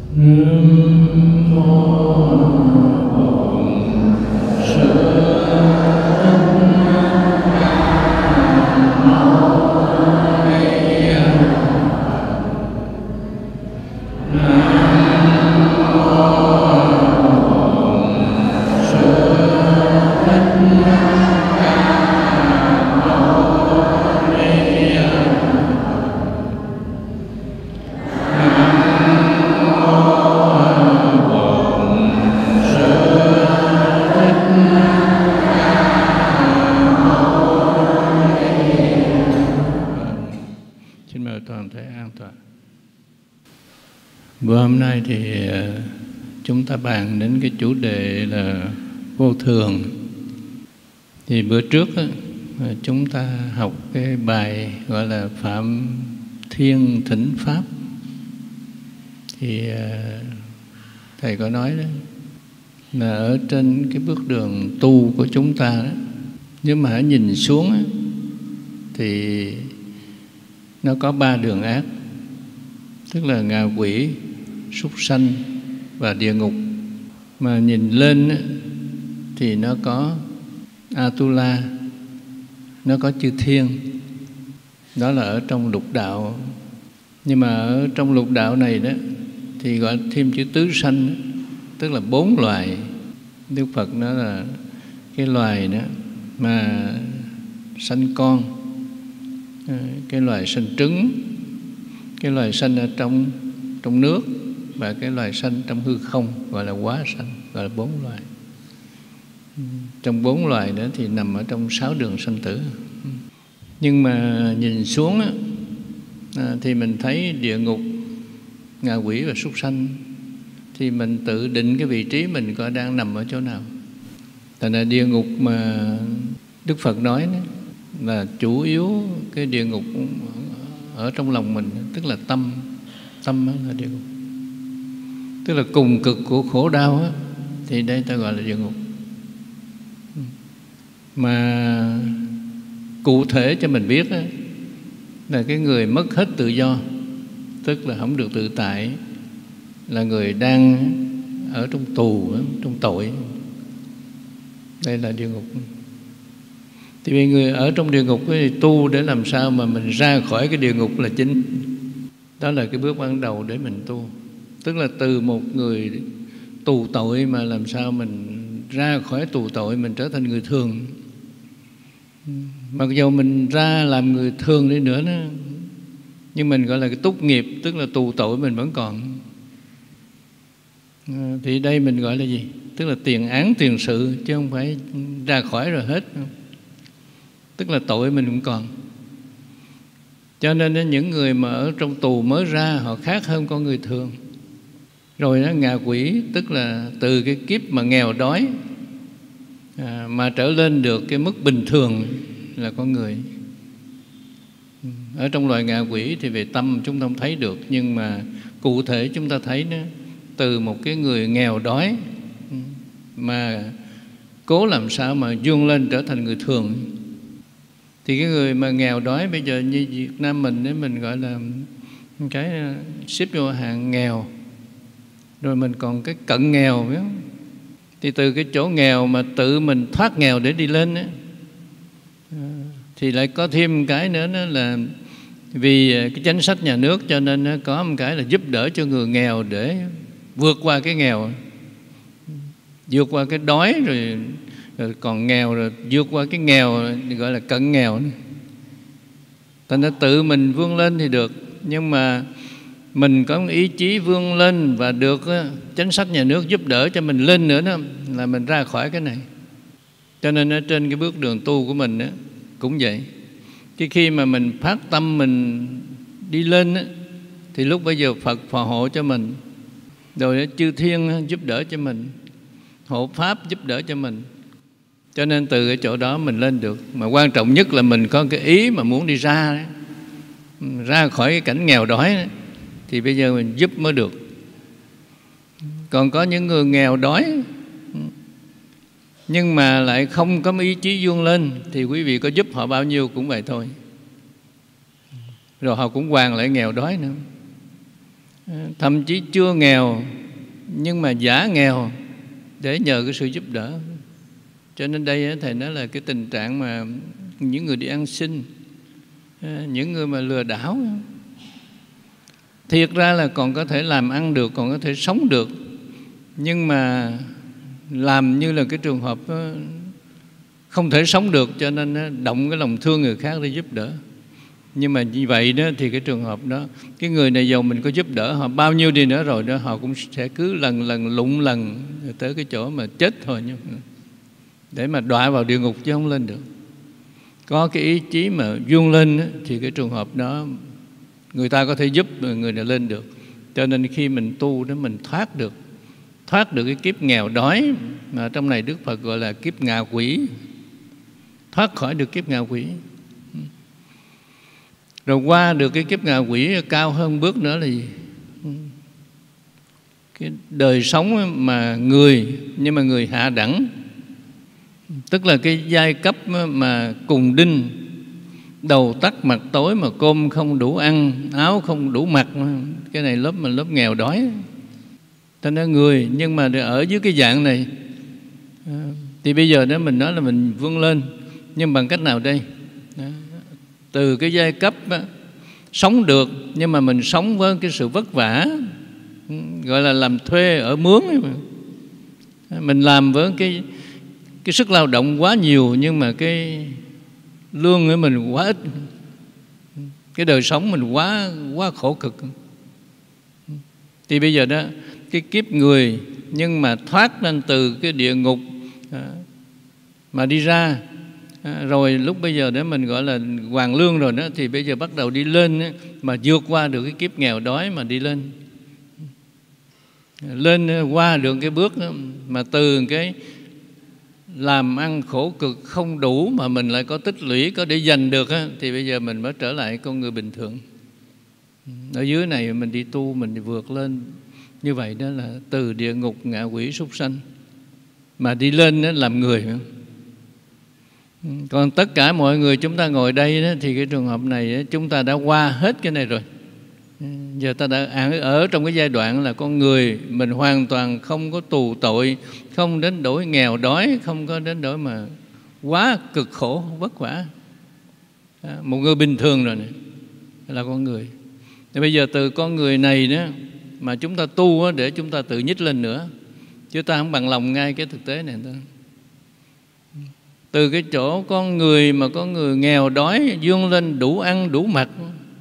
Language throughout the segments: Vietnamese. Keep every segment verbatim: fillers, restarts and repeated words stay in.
Bữa hôm nay thì chúng ta bàn đến cái chủ đề là vô thường. Thì bữa trước á, chúng ta học cái bài gọi là Phạm Thiên Thỉnh Pháp. Thì Thầy có nói đó là ở trên cái bước đường tu của chúng ta đó, nếu mà nhìn xuống á, thì nó có ba đường ác, tức là ngạ quỷ, súc sanh và địa ngục. Mà nhìn lên á, thì nó có Atula, nó có chư thiên. Đó là ở trong lục đạo. Nhưng mà ở trong lục đạo này đó thì gọi thêm chữ tứ sanh đó, tức là bốn loài. Đức Phật nói là cái loài đó mà sanh con, cái loài sanh trứng, cái loài sanh ở trong trong nước và cái loài sanh trong hư không, gọi là hóa sanh, gọi là bốn loài. Trong bốn loài đó thì nằm ở trong sáu đường sanh tử. Nhưng mà nhìn xuống á, thì mình thấy địa ngục, ngạ quỷ và súc sanh, thì mình tự định cái vị trí mình coi đang nằm ở chỗ nào. Thành ra địa ngục mà Đức Phật nói đó, là chủ yếu cái địa ngục ở trong lòng mình, tức là tâm. Tâm là địa ngục, tức là cùng cực của khổ đau á, thì đây ta gọi là địa ngục. Mà cụ thể cho mình biết á, là cái người mất hết tự do, tức là không được tự tại, là người đang ở trong tù, trong tội. Đây là địa ngục. Thì vì người ở trong địa ngục thì tu để làm sao mà mình ra khỏi cái địa ngục là chính. Đó là cái bước ban đầu để mình tu. Tức là từ một người tù tội mà làm sao mình ra khỏi tù tội, mình trở thành người thường. Mặc dù mình ra làm người thường đi nữa đó, nhưng mình gọi là cái túc nghiệp, tức là tù tội mình vẫn còn. Thì đây mình gọi là gì? Tức là tiền án tiền sự, chứ không phải ra khỏi rồi hết. Tức là tội mình cũng còn. Cho nên những người mà ở trong tù mới ra, họ khác hơn con người thường. Rồi đó, ngạ quỷ, tức là từ cái kiếp mà nghèo đói à, mà trở lên được cái mức bình thường là con người. Ở trong loài ngạ quỷ thì về tâm chúng ta không thấy được, nhưng mà cụ thể chúng ta thấy đó, từ một cái người nghèo đói mà cố làm sao mà vươn lên trở thành người thường. Thì cái người mà nghèo đói bây giờ như Việt Nam mình ấy, mình gọi là cái xếp vô hàng nghèo. Rồi mình còn cái cận nghèo, biết không? Thì từ cái chỗ nghèo mà tự mình thoát nghèo để đi lên ấy, thì lại có thêm cái nữa đó là vì cái chính sách nhà nước, cho nên có một cái là giúp đỡ cho người nghèo để vượt qua cái nghèo, vượt qua cái đói, rồi, rồi còn nghèo, rồi vượt qua cái nghèo gọi là cận nghèo. Thành ra tự mình vươn lên thì được, nhưng mà mình có ý chí vươn lên và được chính sách nhà nước giúp đỡ cho mình lên nữa đó, là mình ra khỏi cái này. Cho nên ở trên cái bước đường tu của mình đó, cũng vậy. Cái khi mà mình phát tâm mình đi lên đó, thì lúc bây giờ Phật phò hộ cho mình, rồi chư thiên giúp đỡ cho mình, hộ pháp giúp đỡ cho mình. Cho nên từ cái chỗ đó mình lên được. Mà quan trọng nhất là mình có cái ý mà muốn đi ra đó, ra khỏi cái cảnh nghèo đói đó, thì bây giờ mình giúp mới được. Còn có những người nghèo đói nhưng mà lại không có ý chí vươn lên, thì quý vị có giúp họ bao nhiêu cũng vậy thôi. Rồi họ cũng hoàn lại nghèo đói nữa. thậm chí chưa nghèo nhưng mà giả nghèo để nhờ cái sự giúp đỡ. Cho nên đây Thầy nói là cái tình trạng mà những người đi ăn xin, những người mà lừa đảo, thiệt ra là còn có thể làm ăn được, còn có thể sống được, nhưng mà làm như là cái trường hợp không thể sống được, cho nên động cái lòng thương người khác để giúp đỡ. Nhưng mà như vậy đó thì cái trường hợp đó, cái người này giàu mình có giúp đỡ họ bao nhiêu đi nữa rồi đó, họ cũng sẽ cứ lần lần lụng lần tới cái chỗ mà chết thôi, để mà đọa vào địa ngục chứ không lên được. Có cái ý chí mà vươn lên đó, thì cái trường hợp đó người ta có thể giúp người này lên được. Cho nên khi mình tu đó, mình thoát được thoát được cái kiếp nghèo đói, mà trong này Đức Phật gọi là kiếp ngạ quỷ, thoát khỏi được kiếp ngạ quỷ. Rồi qua được cái kiếp ngạ quỷ, cao hơn bước nữa là gì? Cái đời sống mà người, nhưng mà người hạ đẳng, tức là cái giai cấp mà cùng đinh, đầu tắt mặt tối, mà cơm không đủ ăn, áo không đủ mặc. Cái này lớp mà lớp nghèo đói. Cho nên người, nhưng mà ở dưới cái dạng này thì bây giờ đó mình nói là mình vươn lên, nhưng bằng cách nào đây? Từ cái giai cấp đó, sống được, nhưng mà mình sống với cái sự vất vả, gọi là làm thuê ở mướn. Mình làm với cái cái sức lao động quá nhiều, nhưng mà cái lương của mình quá ít, cái đời sống mình quá quá khổ cực. Thì bây giờ đó, cái kiếp người nhưng mà thoát lên từ cái địa ngục mà đi ra, rồi lúc bây giờ đó mình gọi là hoàn lương rồi đó, thì bây giờ bắt đầu đi lên mà vượt qua được cái kiếp nghèo đói mà đi lên. Lên qua được cái bước đó, mà từ cái làm ăn khổ cực không đủ mà mình lại có tích lũy, có để dành được á, thì bây giờ mình mới trở lại con người bình thường. Ở dưới này mình đi tu, mình vượt lên như vậy, đó là từ địa ngục ngạ quỷ súc sanh mà đi lên đó làm người. Còn tất cả mọi người chúng ta ngồi đây đó, thì cái trường hợp này chúng ta đã qua hết cái này rồi. Giờ ta đã ở trong cái giai đoạn là con người mình hoàn toàn không có tù tội, không đến nỗi nghèo đói, không có đến nỗi mà quá cực khổ vất vả. Một người bình thường rồi này là con người. Thì bây giờ từ con người này đó mà chúng ta tu đó, để chúng ta tự nhích lên nữa, chứ ta không bằng lòng ngay cái thực tế này thôi. Từ cái chỗ con người mà con người nghèo đói vươn lên đủ ăn đủ mặc.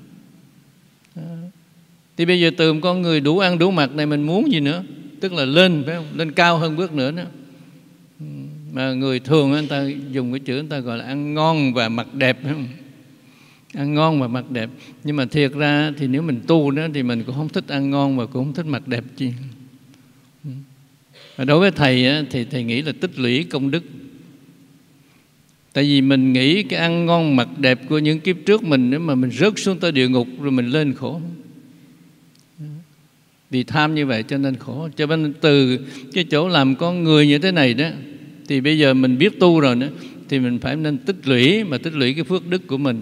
Thì bây giờ từ con người đủ ăn đủ mặc này mình muốn gì nữa? Tức là lên, phải không? Lên cao hơn bước nữa đó. Mà người thường người ta dùng cái chữ người ta gọi là ăn ngon và mặc đẹp, phải không? Ăn ngon và mặc đẹp. Nhưng mà thiệt ra thì nếu mình tu đó thì mình cũng không thích ăn ngon và cũng không thích mặc đẹp chi. Và đối với Thầy á, thì Thầy nghĩ là tích lũy công đức. Tại vì mình nghĩ cái ăn ngon mặc đẹp của những kiếp trước mình, nếu mà mình rớt xuống tới địa ngục rồi mình lên khổ. Vì tham như vậy cho nên khổ. Cho nên từ cái chỗ làm con người như thế này đó, thì bây giờ mình biết tu rồi đó, thì mình phải nên tích lũy, mà tích lũy cái phước đức của mình.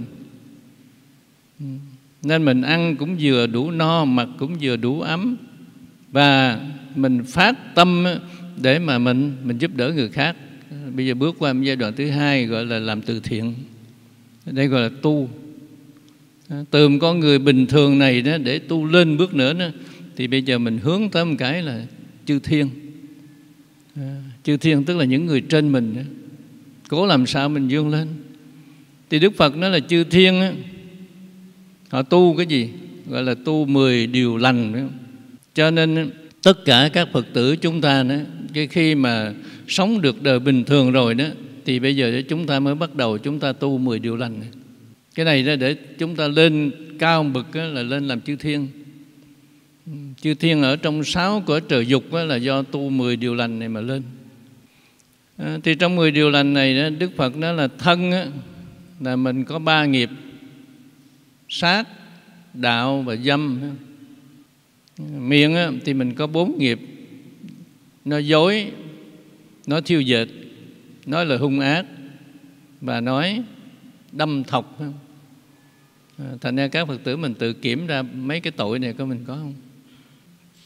Nên mình ăn cũng vừa đủ no, mặc cũng vừa đủ ấm, và mình phát tâm để mà mình mình giúp đỡ người khác. Bây giờ bước qua giai đoạn thứ hai gọi là làm từ thiện. Đây gọi là tu. Từ một con người bình thường này đó để tu lên bước nữa đó, thì bây giờ mình hướng tới một cái là chư thiên. À, chư thiên tức là những người trên mình đó. Cố làm sao mình vươn lên. Thì Đức Phật nói là chư thiên đó, họ tu cái gì? Gọi là tu mười điều lành đó. Cho nên tất cả các Phật tử chúng ta đó, cái khi mà sống được đời bình thường rồi đó, thì bây giờ chúng ta mới bắt đầu chúng ta tu mười điều lành này. Cái này đó để chúng ta lên cao bậc là lên làm chư thiên. Chư thiên ở trong sáu cõi trời dục là do tu mười điều lành này mà lên. À, thì trong mười điều lành này đó, Đức Phật nói là thân á, là mình có ba nghiệp: sát, đạo và dâm. Miệng á, thì mình có bốn nghiệp: nói dối, nói thiêu dệt, nói lời hung ác và nói đâm thọc. À, thành ra các Phật tử mình tự kiểm ra mấy cái tội này của mình có không?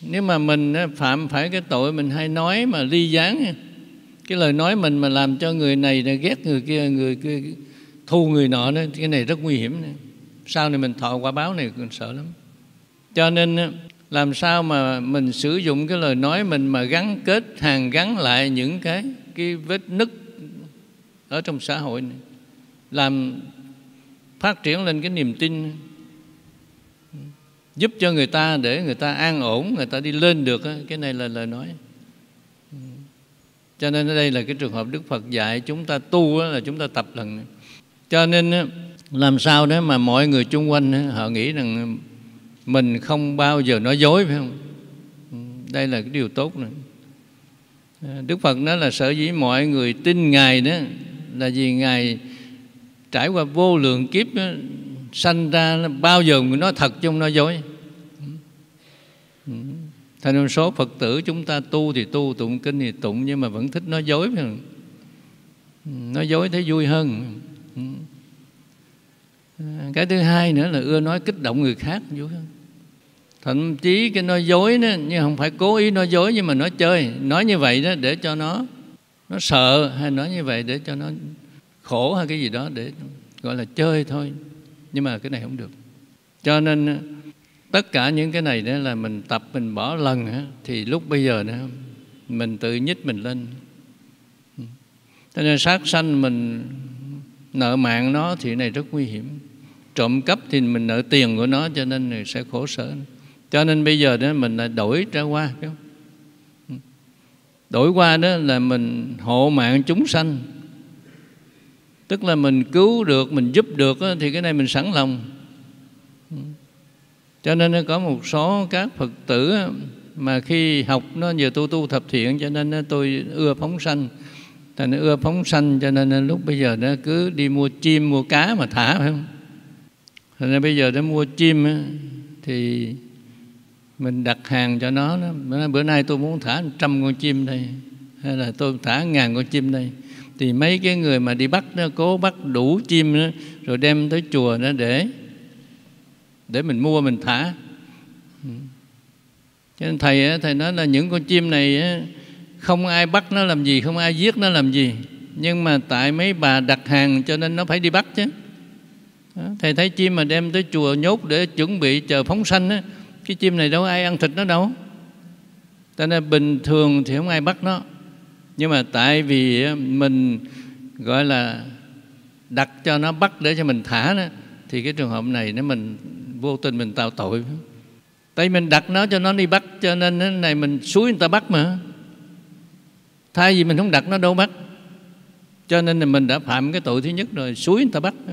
Nếu mà mình phạm phải cái tội mình hay nói mà ly gián, cái lời nói mình mà làm cho người này ghét người kia, người kia thù người nọ đó, cái này rất nguy hiểm. Sau này mình thọ quả báo này còn sợ lắm. Cho nên làm sao mà mình sử dụng cái lời nói mình mà gắn kết, hàn gắn lại những cái cái vết nứt ở trong xã hội này, làm phát triển lên cái niềm tin, giúp cho người ta để người ta an ổn, người ta đi lên được. Cái này là lời nói. Cho nên ở đây là cái trường hợp Đức Phật dạy chúng ta tu là chúng ta tập lần này. Cho nên làm sao đó mà mọi người chung quanh họ nghĩ rằng mình không bao giờ nói dối, phải không? Đây là cái điều tốt này. Đức Phật nói là sở dĩ mọi người tin Ngài đó là vì Ngài trải qua vô lượng kiếp đó, sanh ra bao giờ người nói thật chứ không nói dối. Thành ra số Phật tử chúng ta tu thì tu, tụng kinh thì tụng, nhưng mà vẫn thích nói dối, phải không? Nói dối thấy vui hơn. Cái thứ hai nữa là ưa nói kích động người khác, vui hơn. Thậm chí cái nói dối đó, nhưng không phải cố ý nói dối, nhưng mà nói chơi. Nói như vậy đó để cho nó nó sợ, hay nói như vậy để cho nó khổ hay cái gì đó, để gọi là chơi thôi. Nhưng mà cái này không được. Cho nên tất cả những cái này đó là mình tập, mình bỏ lần đó, thì lúc bây giờ đó mình tự nhích mình lên. Cho nên sát sanh mình nợ mạng nó thì này rất nguy hiểm. Trộm cắp thì mình nợ tiền của nó, cho nên sẽ khổ sở. Cho nên bây giờ đó mình lại đổi ra qua. Đổi qua đó là mình hộ mạng chúng sanh. Tức là mình cứu được, mình giúp được đó, thì cái này mình sẵn lòng. Cho nên có một số các Phật tử mà khi học nó giờ tu tu thập thiện, cho nên tôi ưa phóng sanh. Thành ưa phóng sanh cho nên lúc bây giờ nó cứ đi mua chim, mua cá mà thả, phải không? Thành ra bây giờ nó mua chim thì mình đặt hàng cho nó, nó bữa nay tôi muốn thả trăm con chim đây, hay là tôi thả ngàn con chim đây. Thì mấy cái người mà đi bắt nó cố bắt đủ chim đó, rồi đem tới chùa nó để để mình mua mình thả. Cho nên thầy thầy nói là những con chim này không ai bắt nó làm gì, không ai giết nó làm gì, nhưng mà tại mấy bà đặt hàng cho nên nó phải đi bắt chứ. Thầy thấy chim mà đem tới chùa nhốt để chuẩn bị chờ phóng sanh á, cái chim này đâu ai ăn thịt nó đâu. Cho nên bình thường thì không ai bắt nó, nhưng mà tại vì mình gọi là đặt cho nó bắt để cho mình thả đó, thì cái trường hợp này nếu mình vô tình mình tạo tội. Tại mình đặt nó cho nó đi bắt, cho nên cái này mình xúi người ta bắt mà. Thay vì mình không đặt nó đâu bắt. Cho nên là mình đã phạm cái tội thứ nhất rồi, xúi người ta bắt.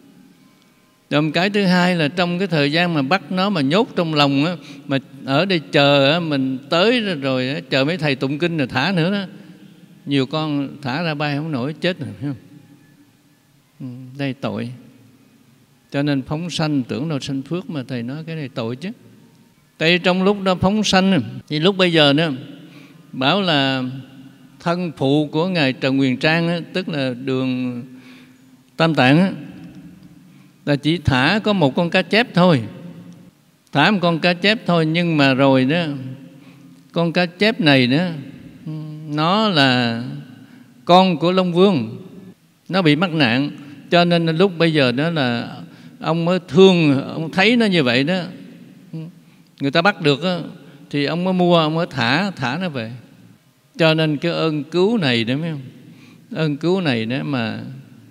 Rồi cái thứ hai là trong cái thời gian mà bắt nó mà nhốt trong lòng á, mà ở đây chờ á, mình tới rồi á, chờ mấy thầy tụng kinh rồi thả nữa đó. Nhiều con thả ra bay không nổi, chết rồi, phải không? Đây tội. Cho nên phóng sanh tưởng đâu sanh phước, mà thầy nói cái này tội chứ. Tại trong lúc đó phóng sanh thì lúc bây giờ nữa bảo là thân phụ của Ngài Trần Huyền Trang đó, tức là Đường Tam Tạng đó, là chỉ thả có một con cá chép thôi. Thả một con cá chép thôi, nhưng mà rồi đó con cá chép này đó nó là con của Long Vương, nó bị mắc nạn. Cho nên lúc bây giờ đó là ông mới thương, ông thấy nó như vậy đó, người ta bắt được đó, thì ông mới mua, ông mới thả thả nó về. Cho nên cái ơn cứu này đó, phải không? Ơn cứu này đó mà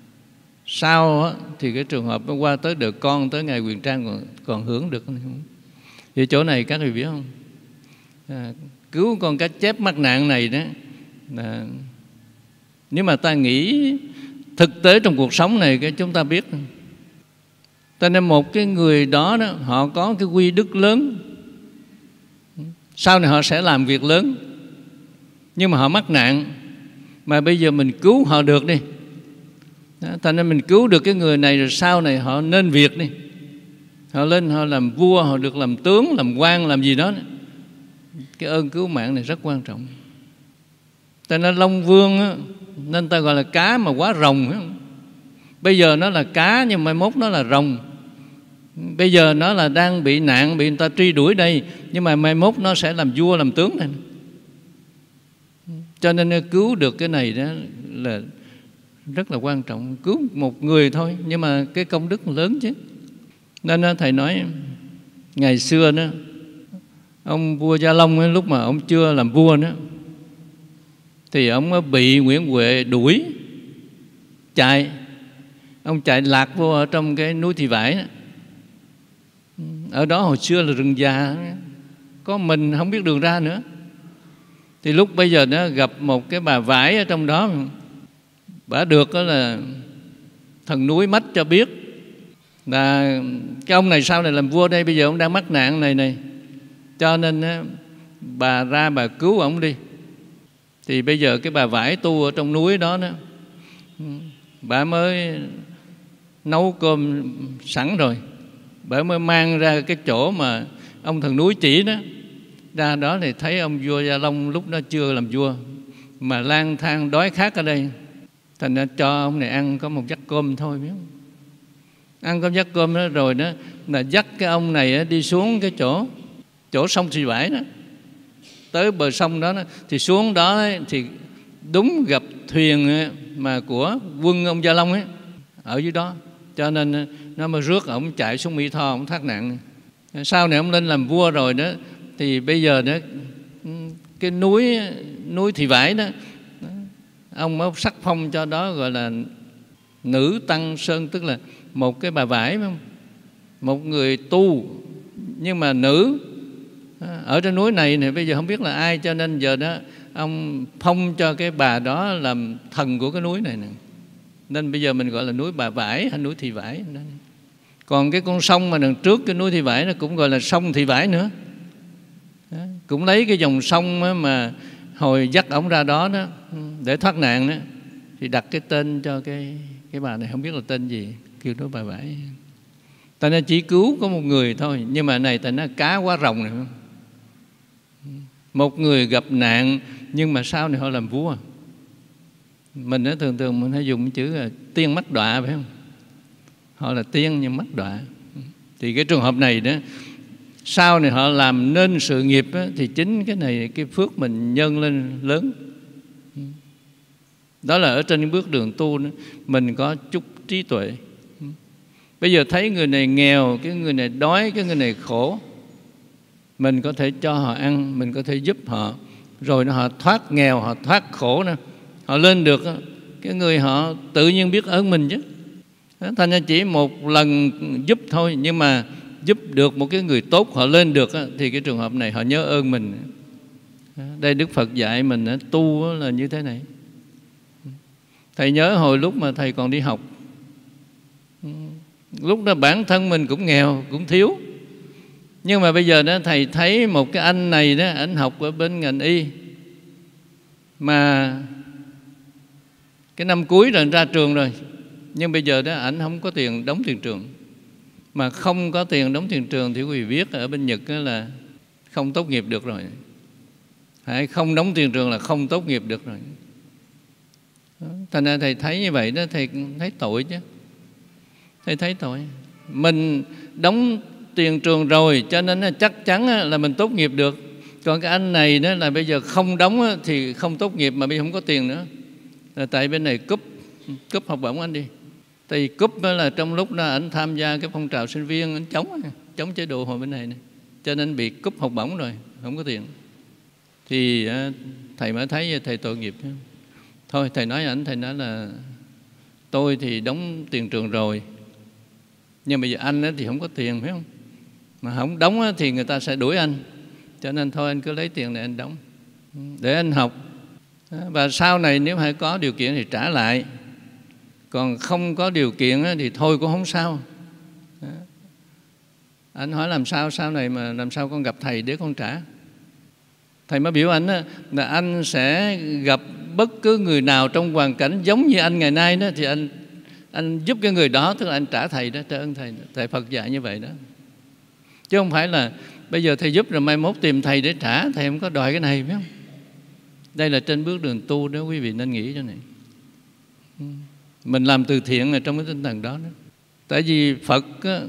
sau đó, thì cái trường hợp nó qua tới được con, tới Ngài Huyền Trang còn, còn hưởng được. Thì chỗ này các vị biết không? À, cứu con cá chép mắc nạn này đó là, nếu mà ta nghĩ thực tế trong cuộc sống này, cái chúng ta biết. Cho nên một cái người đó, đó họ có cái quy đức lớn, sau này họ sẽ làm việc lớn, nhưng mà họ mắc nạn, mà bây giờ mình cứu họ được đi. Đó, thành nên mình cứu được cái người này rồi sau này họ nên việc đi, họ lên họ làm vua, họ được làm tướng, làm quan, làm gì đó. Cái ơn cứu mạng này rất quan trọng. Cho nên Long Vương á, nên ta gọi là cá mà quá rồng. Bây giờ nó là cá nhưng mai mốt nó là rồng. Bây giờ nó là đang bị nạn, bị người ta truy đuổi đây, nhưng mà mai mốt nó sẽ làm vua làm tướng này. Cho nên cứu được cái này đó là rất là quan trọng. Cứu một người thôi, nhưng mà cái công đức lớn chứ. Nên thầy nói ngày xưa đó, ông vua Gia Long ấy, lúc mà ông chưa làm vua đó, thì ông bị Nguyễn Huệ đuổi chạy. Ông chạy lạc vô ở trong cái núi Thị Vải đó. Ở đó hồi xưa là rừng già, có mình không biết đường ra nữa. Thì lúc bây giờ nó gặp một cái bà vải ở trong đó, bà được đó là thần núi Mách cho biết là cái ông này sau này làm vua đây, bây giờ ông đang mắc nạn này này, cho nên bà ra bà cứu ông đi. Thì bây giờ cái bà vải tu ở trong núi đó đó, bà mới nấu cơm sẵn rồi, bà mới mang ra cái chỗ mà ông thần núi chỉ đó. Ra đó thì thấy ông vua Gia Long lúc đó chưa làm vua mà lang thang đói khát ở đây, thành ra cho ông này ăn có một vắt cơm thôi, biết không? Ăn có vắt cơm đó rồi đó là dắt cái ông này đi xuống cái chỗ chỗ sông Thị Vải đó, tới bờ sông đó, đó thì xuống đó thì đúng gặp thuyền mà của quân ông Gia Long ấy ở dưới đó, cho nên nó mới rước ổng chạy xuống Mỹ Tho, ổng thoát nạn. Sau này ông lên làm vua rồi đó, thì bây giờ đó cái núi núi Thị Vải đó, ông mới sắc phong cho đó gọi là nữ tăng sơn, tức là một cái bà vải, phải không? Một người tu nhưng mà nữ ở trên núi này này, bây giờ không biết là ai, cho nên giờ đó ông phong cho cái bà đó làm thần của cái núi này nè. Nên bây giờ mình gọi là núi Bà Vải hay núi Thị Vải. Còn cái con sông mà đằng trước cái núi Thị Vải nó cũng gọi là sông Thị Vải nữa. Đó, cũng lấy cái dòng sông mà hồi dắt ổng ra đó đó để thoát nạn đó, thì đặt cái tên cho cái cái bà này, không biết là tên gì, kêu nó Bà Vải. Ta nó chỉ cứu có một người thôi, nhưng mà này ta nó cá quá rồng này. Một người gặp nạn nhưng mà sau này họ làm vua. Mình đó, thường thường mình hay dùng chữ là tiên mắc đọa, phải không? Họ là tiên nhưng mắc đọa. Thì cái trường hợp này đó, sau này họ làm nên sự nghiệp đó, thì chính cái này cái phước mình nhân lên lớn. Đó là ở trên bước đường tu đó, mình có chút trí tuệ. Bây giờ thấy người này nghèo, cái người này đói, cái người này khổ, mình có thể cho họ ăn, mình có thể giúp họ, rồi họ thoát nghèo, họ thoát khổ nữa, họ lên được, cái người họ tự nhiên biết ơn mình chứ. Thành ra chỉ một lần giúp thôi, nhưng mà giúp được một cái người tốt họ lên được, thì cái trường hợp này họ nhớ ơn mình. Đây Đức Phật dạy mình tu là như thế này. Thầy nhớ hồi lúc mà thầy còn đi học, lúc đó bản thân mình cũng nghèo, cũng thiếu. Nhưng mà bây giờ đó thầy thấy một cái anh này đó, anh học ở bên ngành y, mà cái năm cuối rồi ra trường rồi, nhưng bây giờ đó ảnh không có tiền đóng tiền trường. Mà không có tiền đóng tiền trường thì quý vị biết ở bên Nhật là không tốt nghiệp được rồi. Hay không đóng tiền trường là không tốt nghiệp được rồi. Thành ra thầy thấy như vậy đó, thầy thấy tội chứ. Thầy thấy tội. Mình đóng tiền trường rồi cho nên chắc chắn là mình tốt nghiệp được. Còn cái anh này đó là bây giờ không đóng thì không tốt nghiệp, mà bây giờ không có tiền nữa. Là tại bên này cúp cúp học bổng anh đi. Thì cúp là trong lúc đó anh tham gia cái phong trào sinh viên, anh chống chống chế độ hồi bên này, này cho nên bị cúp học bổng rồi, không có tiền. Thì thầy mới thấy thầy tội nghiệp. Thôi thầy nói ảnh, thầy nói là tôi thì đóng tiền trường rồi, nhưng bây giờ anh thì không có tiền, phải không? Mà không đóng thì người ta sẽ đuổi anh, cho nên thôi anh cứ lấy tiền này anh đóng để anh học. Và sau này nếu hay có điều kiện thì trả lại, còn không có điều kiện thì thôi cũng không sao. Anh hỏi làm sao sau này mà làm sao con gặp thầy để con trả. Thầy mới biểu anh là anh sẽ gặp bất cứ người nào trong hoàn cảnh giống như anh ngày nay đó, thì anh anh giúp cái người đó, tức là anh trả thầy đó, trả ơn thầy. Thầy Phật dạy như vậy đó, chứ không phải là bây giờ thầy giúp rồi mai mốt tìm thầy để trả. Thầy không có đòi cái này, phải không? Đây là trên bước đường tu đó, quý vị nên nghĩ cho này. Mình làm từ thiện là trong cái tinh thần đó, đó. Tại vì Phật á,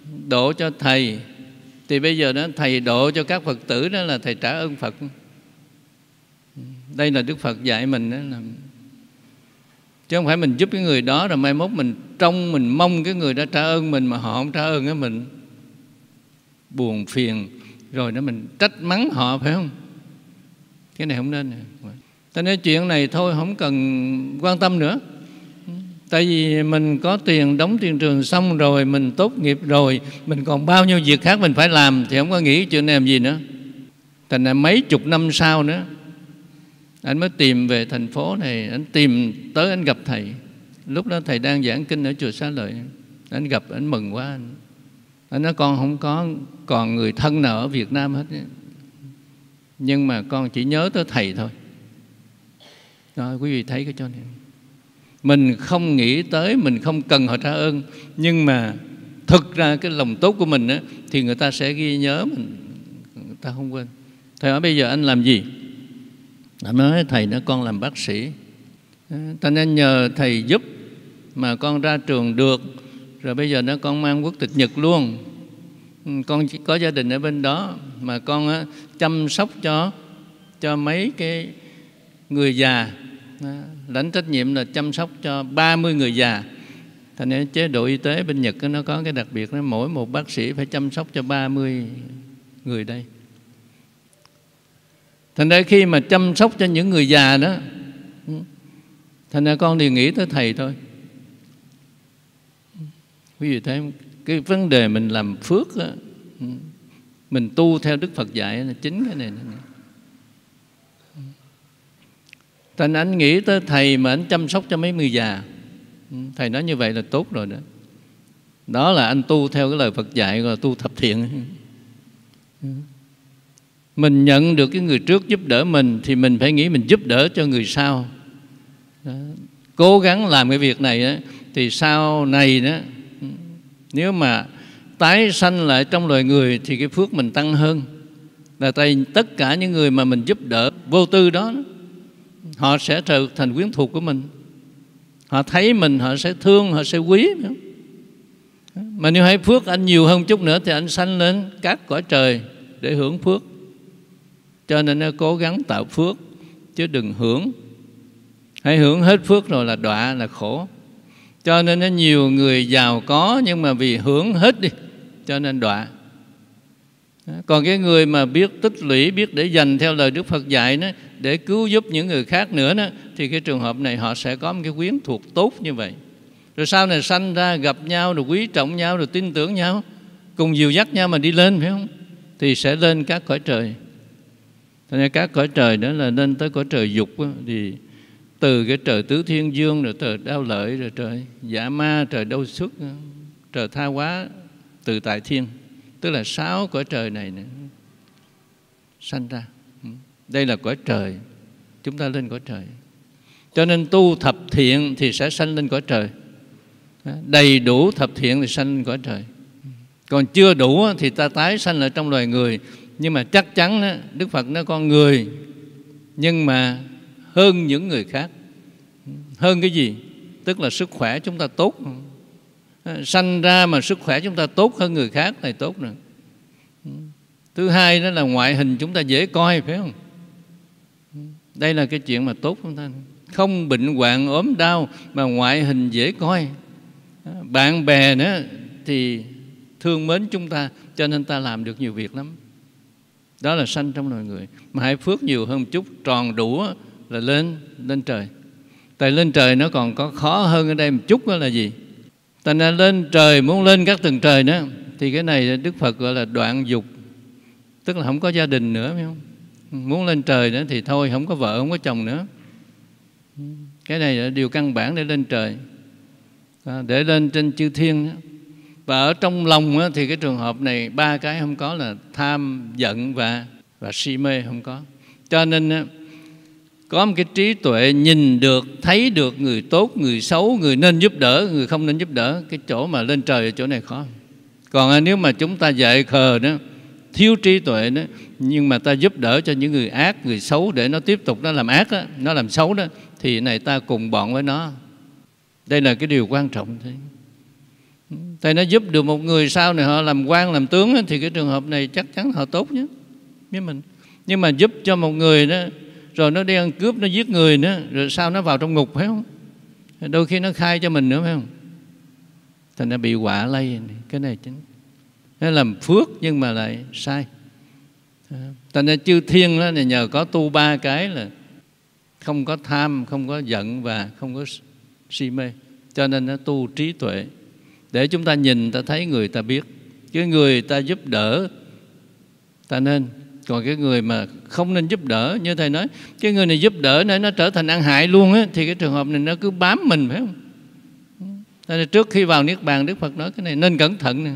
độ cho thầy, thì bây giờ đó thầy độ cho các Phật tử, đó là thầy trả ơn Phật. Đây là Đức Phật dạy mình đó, là chứ không phải mình giúp cái người đó rồi mai mốt mình trông mình mong cái người đó trả ơn mình mà họ không trả ơn cái mình, buồn phiền rồi đó mình trách mắng họ, phải không? Cái này không nên. Cho nên chuyện này thôi không cần quan tâm nữa. Tại vì mình có tiền đóng tiền trường xong rồi, mình tốt nghiệp rồi, mình còn bao nhiêu việc khác mình phải làm, thì không có nghĩ chuyện này làm gì nữa. Thành ra mấy chục năm sau nữa, anh mới tìm về thành phố này, anh tìm tới anh gặp thầy. Lúc đó thầy đang giảng kinh ở chùa Xá Lợi. Anh gặp, anh mừng quá. Anh, anh nói con không có còn người thân nào ở Việt Nam hết, nhưng mà con chỉ nhớ tới thầy thôi. Đó, quý vị thấy cái chỗ này. Mình không nghĩ tới, mình không cần họ trả ơn, nhưng mà thực ra cái lòng tốt của mình á, thì người ta sẽ ghi nhớ mình, người ta không quên. Thầy hỏi bây giờ anh làm gì? Anh nói thầy nói con làm bác sĩ, ta nên nhờ thầy giúp mà con ra trường được. Rồi bây giờ nó con mang quốc tịch Nhật luôn. Con chỉ có gia đình ở bên đó, mà con á, chăm sóc cho cho mấy cái người già, lãnh trách nhiệm là chăm sóc cho ba mươi người già. Thành nên chế độ y tế bên Nhật nó có cái đặc biệt, nó mỗi một bác sĩ phải chăm sóc cho ba mươi người đây. Thành ra khi mà chăm sóc cho những người già đó, thành ra con thì nghĩ tới thầy thôi. Quý vị thấy cái vấn đề mình làm phước đó, mình tu theo Đức Phật dạy là chính cái này. Thành anh nghĩ tới thầy mà anh chăm sóc cho mấy người già, thầy nói như vậy là tốt rồi đó. Đó là anh tu theo cái lời Phật dạy, gọi là tu thập thiện. Mình nhận được cái người trước giúp đỡ mình, thì mình phải nghĩ mình giúp đỡ cho người sau. Đó. Cố gắng làm cái việc này đó, thì sau này đó, nếu mà tái sanh lại trong loài người thì cái phước mình tăng hơn. Là tại tất cả những người mà mình giúp đỡ vô tư đó, họ sẽ trở thành quyến thuộc của mình. Họ thấy mình họ sẽ thương, họ sẽ quý. Mà nếu hay phước anh nhiều hơn chút nữa thì anh sanh lên các cõi trời để hưởng phước. Cho nên nó cố gắng tạo phước, chứ đừng hưởng. Hãy hưởng hết phước rồi là đọa, là khổ. Cho nên nó nhiều người giàu có, nhưng mà vì hưởng hết đi cho nên đọa. Còn cái người mà biết tích lũy, biết để dành theo lời Đức Phật dạy đó, để cứu giúp những người khác nữa đó, thì cái trường hợp này họ sẽ có một cái quyến thuộc tốt như vậy. Rồi sau này sanh ra gặp nhau, rồi quý trọng nhau, rồi tin tưởng nhau, cùng dìu dắt nhau mà đi lên, phải không? Thì sẽ lên các cõi trời. Thế nên các cõi trời đó là lên tới cõi trời dục đó, thì từ cái trời tứ thiên dương, rồi trời đao lợi, rồi trời dạ ma, trời đâu xuất, trời tha hóa, từ tại thiên. Tức là sáu cõi trời này nữa sanh ra. Đây là cõi trời, chúng ta lên cõi trời. Cho nên tu thập thiện thì sẽ sanh lên cõi trời. Đầy đủ thập thiện thì sanh lên cõi trời. Còn chưa đủ thì ta tái sanh ở trong loài người. Nhưng mà chắc chắn đó, Đức Phật nói con người, nhưng mà hơn những người khác. Hơn cái gì? Tức là sức khỏe chúng ta tốt. Sanh ra mà sức khỏe chúng ta tốt hơn người khác này tốt rồi. Thứ hai đó là ngoại hình chúng ta dễ coi, phải không? Đây là cái chuyện mà tốt chúng ta. Không bệnh hoạn ốm đau mà ngoại hình dễ coi. Bạn bè nữa thì thương mến chúng ta, cho nên ta làm được nhiều việc lắm. Đó là sanh trong loài người. Mà hãy phước nhiều hơn một chút, tròn đủ là lên lên trời. Tại lên trời nó còn có khó hơn ở đây một chút, đó là gì? Thành ra lên trời, muốn lên các tầng trời nữa, thì cái này Đức Phật gọi là đoạn dục. Tức là không có gia đình nữa, phải không? Muốn lên trời nữa thì thôi, không có vợ, không có chồng nữa. Cái này là điều căn bản để lên trời, để lên trên chư thiên. Và ở trong lòng thì cái trường hợp này ba cái không có, là tham, giận và, và si mê không có. Cho nên có một cái trí tuệ nhìn được, thấy được người tốt, người xấu, người nên giúp đỡ, người không nên giúp đỡ. Cái chỗ mà lên trời ở chỗ này khó. Còn nếu mà chúng ta dại khờ đó, thiếu trí tuệ đó, nhưng mà ta giúp đỡ cho những người ác, người xấu để nó tiếp tục nó làm ác đó, nó làm xấu đó, thì này ta cùng bọn với nó. Đây là cái điều quan trọng thế. Thầy nói giúp được một người sau này họ làm quan làm tướng đó, thì cái trường hợp này chắc chắn họ tốt nhất với mình. Nhưng mà giúp cho một người đó rồi nó đi ăn cướp, nó giết người nữa, rồi sao nó vào trong ngục, phải không? Đôi khi nó khai cho mình nữa, phải không? Thành ra bị quả lây. Cái này chính nó làm phước nhưng mà lại sai. Thành ra chư thiên đó nhờ có tu ba cái là không có tham, không có giận và không có si mê, cho nên nó tu trí tuệ để chúng ta nhìn ta thấy người ta biết. Cái người ta giúp đỡ ta nên, còn cái người mà không nên giúp đỡ, như thầy nói, cái người này giúp đỡ nên nó trở thành ăn hại luôn á, thì cái trường hợp này nó cứ bám mình, phải không? Nên trước khi vào Niết Bàn, Đức Phật nói cái này nên cẩn thận nè.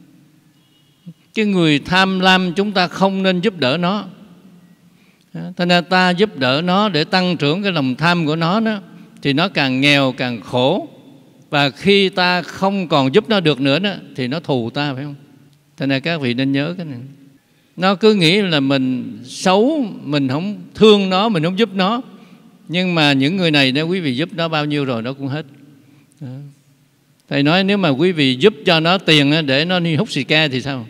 Cái người tham lam chúng ta không nên giúp đỡ nó. Thành ra ta giúp đỡ nó để tăng trưởng cái lòng tham của nó đó, thì nó càng nghèo càng khổ. Và khi ta không còn giúp nó được nữa đó, thì nó thù ta, phải không? Thành ra các vị nên nhớ cái này. Nó cứ nghĩ là mình xấu, mình không thương nó, mình không giúp nó. Nhưng mà những người này nếu quý vị giúp nó bao nhiêu rồi nó cũng hết. Đó. Thầy nói nếu mà quý vị giúp cho nó tiền để nó đi hút xì ke thì sao?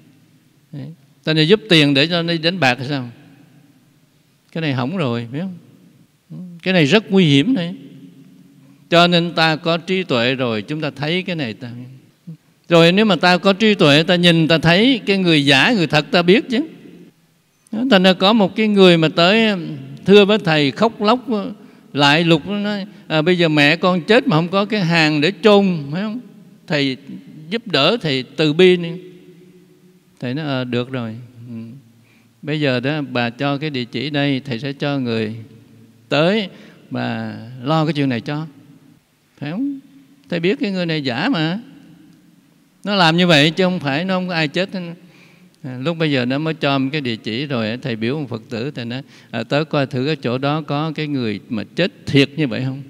Ta này giúp tiền để cho nó đi đánh bạc thì sao? Cái này hỏng rồi, phải không? Cái này rất nguy hiểm này. Cho nên ta có trí tuệ rồi chúng ta thấy cái này ta. Rồi nếu mà ta có trí tuệ, ta nhìn ta thấy cái người giả người thật ta biết chứ. Thành ra có một cái người mà tới thưa với thầy khóc lóc lại lục, nói à, bây giờ mẹ con chết mà không có cái hàng để chôn, phải không? Thầy giúp đỡ, thầy từ bi đi. Thầy nói à, được rồi, ừ. Bây giờ đó bà cho cái địa chỉ đây, thầy sẽ cho người tới mà lo cái chuyện này cho, phải không? Thầy biết cái người này giả mà. Nó làm như vậy chứ không phải nó không có ai chết. À, lúc bây giờ nó mới cho cái địa chỉ rồi thầy biểu một Phật tử, thầy nói à, tới coi thử cái chỗ đó có cái người mà chết thiệt như vậy không.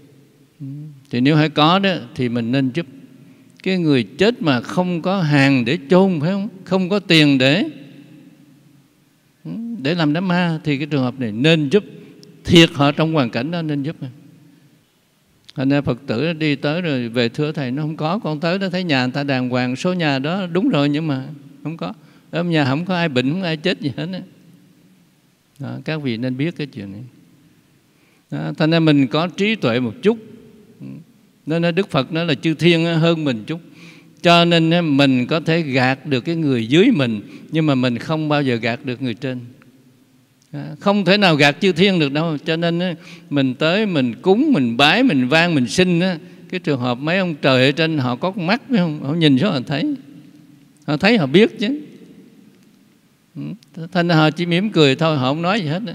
Thì nếu hay có đó thì mình nên giúp. Cái người chết mà không có hàng để chôn, phải không? Không có tiền để để làm đám ma, thì cái trường hợp này nên giúp. Thiệt họ trong hoàn cảnh đó nên giúp. Thành ra Phật tử đi tới rồi về thưa thầy, nó không có, con tới đó thấy nhà người ta đàng hoàng, số nhà đó đúng rồi nhưng mà không có. Ở nhà không có ai bệnh, không có ai chết gì hết đó. Đó, các vị nên biết cái chuyện này. Đó, thành ra mình có trí tuệ một chút. Nên Đức Phật nói là chư thiên hơn mình chút. Cho nên mình có thể gạt được cái người dưới mình, nhưng mà mình không bao giờ gạt được người trên. Không thể nào gạt chư thiên được đâu. Cho nên mình tới mình cúng, mình bái, mình vang, mình xin. Cái trường hợp mấy ông trời ở trên họ có con mắt, phải không? Họ nhìn xuống họ thấy. Họ thấy họ biết chứ. Thành ra họ chỉ mỉm cười thôi, họ không nói gì hết.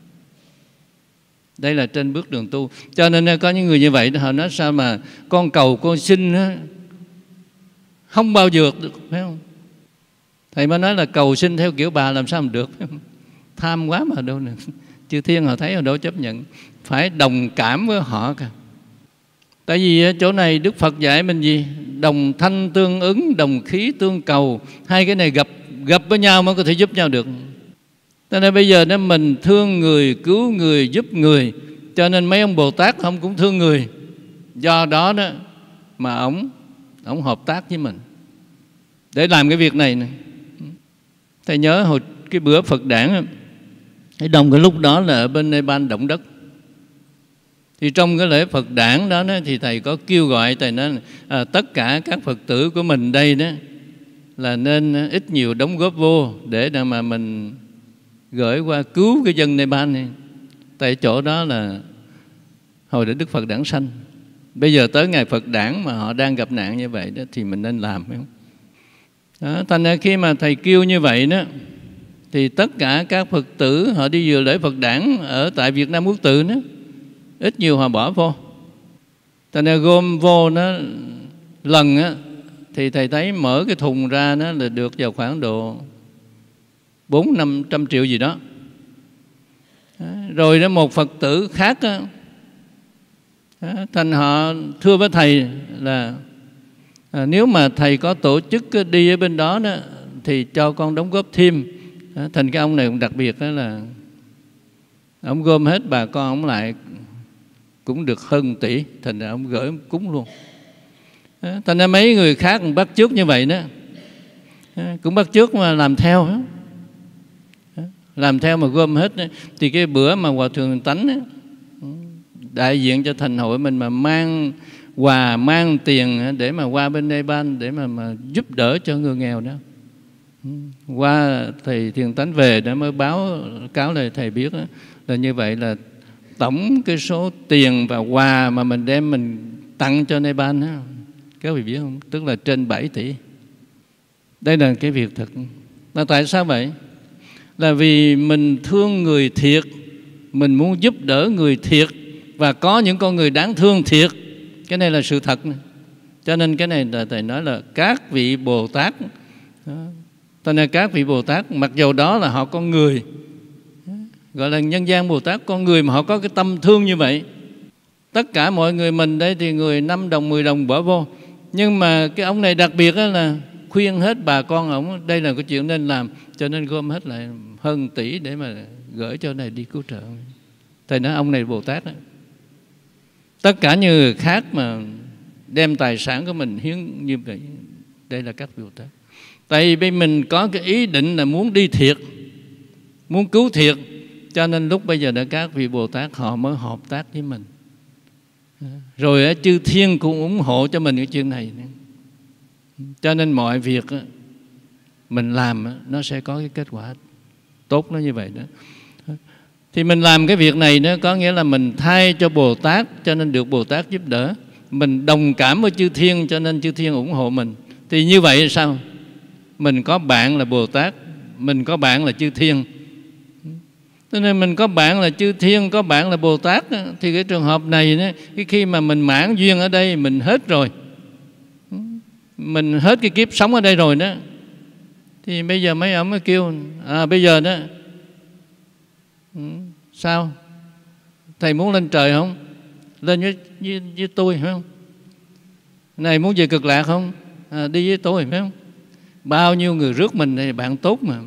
Đây là trên bước đường tu. Cho nên có những người như vậy họ nói sao mà con cầu con xin không bao giờ được, phải không? Thầy mới nói là cầu xin theo kiểu bà làm sao mà được, phải không? Tham quá mà đâu nè. Chư thiên họ thấy họ đâu chấp nhận. Phải đồng cảm với họ cả. Tại vì chỗ này Đức Phật dạy mình gì? Đồng thanh tương ứng, đồng khí tương cầu. Hai cái này gặp gặp với nhau mới có thể giúp nhau được. Cho nên bây giờ nếu mình thương người, cứu người, giúp người, cho nên mấy ông Bồ Tát không cũng thương người. Do đó đó mà ông ông hợp tác với mình để làm cái việc này nè. Thầy nhớ hồi cái bữa Phật đản, cái đồng cái lúc đó là ở bên Nepal động đất. Thì trong cái lễ Phật đản đó, đó thì thầy có kêu gọi, thầy nói à, tất cả các Phật tử của mình đây đó là nên ít nhiều đóng góp vô để mà mình gửi qua cứu cái dân Nepal này. Tại chỗ đó là hồi để Đức Phật đản sanh. Bây giờ tới ngày Phật đản mà họ đang gặp nạn như vậy đó thì mình nên làm, phải không? Đó, thành ra khi mà thầy kêu như vậy đó thì tất cả các Phật tử họ đi dự lễ Phật đản ở tại Việt Nam Quốc Tự đó, ít nhiều họ bỏ vô. Thành ra gom vô nó lần á thì thầy thấy mở cái thùng ra nó là được vào khoảng độ bốn năm trăm triệu gì đó. Rồi đó một Phật tử khác á, thành họ thưa với thầy là à, nếu mà thầy có tổ chức đi ở bên đó, đó thì cho con đóng góp thêm. Thành cái ông này cũng đặc biệt đó là ông gom hết bà con ông lại cũng được hơn tỷ, thành ra ông gửi cúng luôn. Thành ra mấy người khác cũng bắt chước như vậy đó, cũng bắt chước mà làm theo đó. Làm theo mà gom hết. Thì cái bữa mà Hòa Thượng Tánh đó, đại diện cho thành hội mình mà mang quà, mang tiền để mà qua bên Nepal để mà, mà giúp đỡ cho người nghèo đó. Qua thầy Thiền Tánh về đã mới báo cáo lại thầy biết đó, là như vậy là tổng cái số tiền và quà mà mình đem mình tặng cho Nepal đó, các vị biết không? Tức là trên bảy tỷ. Đây là cái việc thật. Là tại sao vậy? Là vì mình thương người thiệt, mình muốn giúp đỡ người thiệt, và có những con người đáng thương thiệt. Cái này là sự thật này. Cho nên cái này là thầy nói là các vị Bồ Tát đó. Cho nên các vị Bồ Tát mặc dù đó là họ con người, gọi là nhân gian Bồ Tát, con người mà họ có cái tâm thương như vậy. Tất cả mọi người mình đây thì người năm đồng, mười đồng bỏ vô. Nhưng mà cái ông này đặc biệt là khuyên hết bà con ổng đây là cái chuyện nên làm, cho nên gom hết lại hơn tỷ để mà gửi cho này đi cứu trợ. Thầy nói ông này Bồ Tát đó. Tất cả những người khác mà đem tài sản của mình hiến như vậy, đây là các Bồ Tát. Tại vì mình có cái ý định là muốn đi thiệt, muốn cứu thiệt, cho nên lúc bây giờ đã các vị Bồ Tát họ mới hợp tác với mình. Rồi chư thiên cũng ủng hộ cho mình cái chuyện này. Cho nên mọi việc mình làm nó sẽ có cái kết quả tốt nó như vậy đó. Thì mình làm cái việc này nó có nghĩa là mình thay cho Bồ Tát, cho nên được Bồ Tát giúp đỡ. Mình đồng cảm với chư thiên, cho nên chư thiên ủng hộ mình. Thì như vậy sao? Mình có bạn là Bồ Tát, mình có bạn là chư thiên. Cho nên mình có bạn là chư thiên, có bạn là Bồ Tát. Thì cái trường hợp này, cái khi mà mình mãn duyên ở đây, mình hết rồi, mình hết cái kiếp sống ở đây rồi đó, thì bây giờ mấy ông mới kêu à bây giờ đó sao? Thầy muốn lên trời không? Lên với, với, với tôi phải không? Này muốn về Cực Lạc không? À, đi với tôi phải không? Bao nhiêu người rước mình này bạn tốt mà.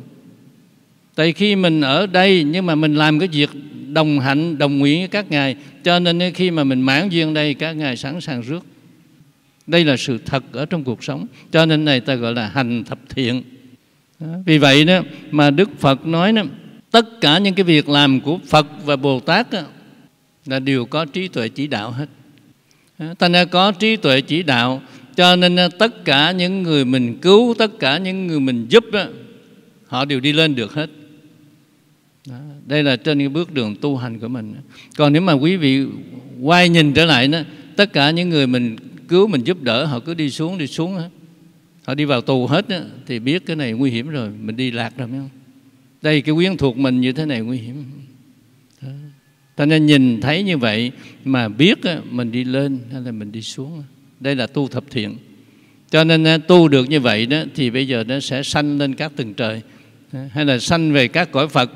Tại khi mình ở đây nhưng mà mình làm cái việc đồng hạnh, đồng nguyện với các ngài, cho nên khi mà mình mãn duyên đây, các ngài sẵn sàng rước. Đây là sự thật ở trong cuộc sống. Cho nên này ta gọi là hành thập thiện. Đó. Vì vậy đó mà Đức Phật nói đó, tất cả những cái việc làm của Phật và Bồ Tát đó, là đều có trí tuệ chỉ đạo hết. Thành ra có trí tuệ chỉ đạo, cho nên tất cả những người mình cứu, tất cả những người mình giúp đó, họ đều đi lên được hết. Đó. Đây là trên cái bước đường tu hành của mình. Còn nếu mà quý vị quay nhìn trở lại đó, tất cả những người mình cứu, mình giúp đỡ, họ cứ đi xuống, đi xuống hết. Họ đi vào tù hết đó, thì biết cái này nguy hiểm rồi, mình đi lạc rồi phải không? Đây cái quyến thuộc mình như thế này nguy hiểm. Đó. Cho nên nhìn thấy như vậy mà biết mình đi lên hay là mình đi xuống. Đây là tu thập thiện. Cho nên tu được như vậy đó, thì bây giờ nó sẽ sanh lên các tầng trời, hay là sanh về các cõi Phật.